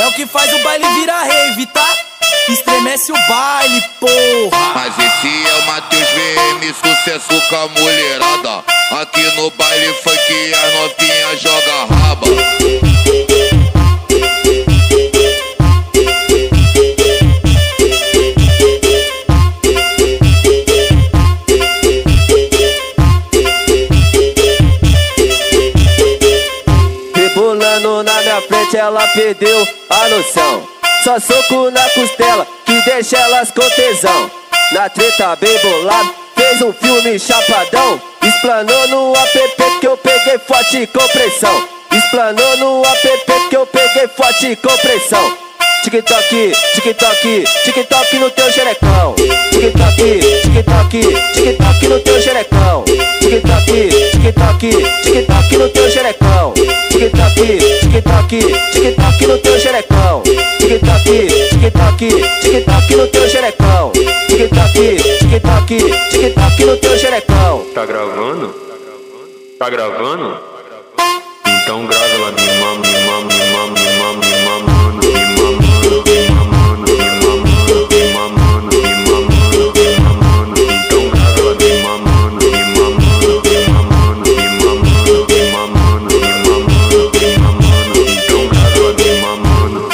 é o que faz o baile virar rave, tá? Estremece o baile, porra. Mas esse é o Matheus VM, sucesso com a mulherada. Aqui no baile funk as novinhas joga raba. Rebolando na minha frente, ela perdeu a noção. Só soco na costela que deixa elas com tesão. Na treta bem bolado, fez um filme chapadão. Explanou no app que eu peguei forte com pressão. Explanou no app que eu peguei forte com pressão. Tic-toc, tic-toc, tic-toc no teu xerecão. Tic-toc, tic-toc, tic-toc no teu xerecão. Tic-toc, tic-toc, tic-toc no teu xerecão. Tic-toc, tic-toc, tic-toc no teu xerecão. Tic-toc, tic-toc, tic-toc no teu xerecão. Tic-toc, tic-toc, tic-toc no teu xerecão. Tá gravando? Tá gravando? Então grava ela me mama, me mama, me mama, me mama, me mamando, me mamando, me mamando, me mamando, me mamando, me mamando, me mamando. Então grava ela me mamando, me mamando, me mamando, me mamando, me mamando, me mamando, me mamando. Então grava ela me mamando.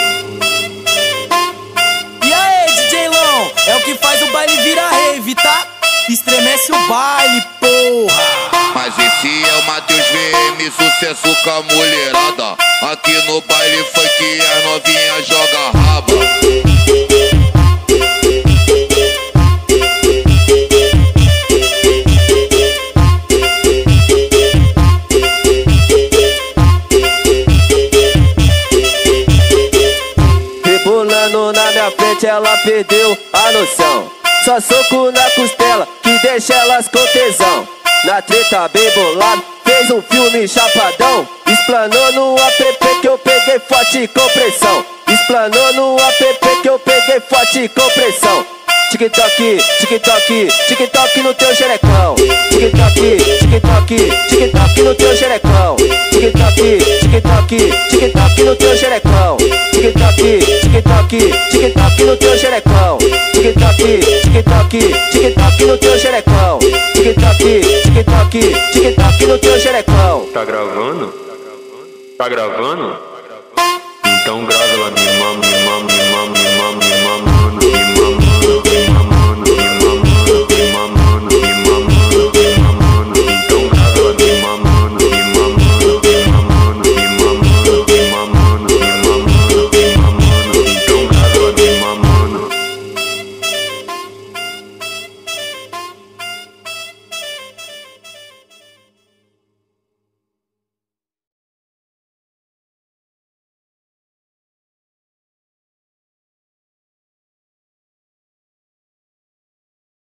E aí, DJ Long, é o que faz o baile virar rave, tá? Estremece o baile, porra. Mas esse é o Matheus VM, sucesso com a mulherada. Aqui no baile funk as novinhas joga raba. Rebolando na minha frente, ela perdeu a noção. Só soco na costela que deixa elas com tesão. Na treta bem bolado, fez um filme chapadão. Explanou no app que eu peguei forte com pressão. Explanou no app que eu peguei forte com pressão. Tic-toc, tic-toc, tic-toc no teu xerecão. Tic-toc, tic-toc, tic-toc no teu xerecão. Tic-toc, tic-toc, tic-toc no teu xerecão. Tic-toc, tic-toc, tic-toc no teu xerecão. Tic-toc, tic-toc, tic-toc no teu xerecão. Tic-toc, tic-toc, tic-toc no teu xerecão. Tá gravando? Tá gravando? Então grava ela me mama, me mama, me mama.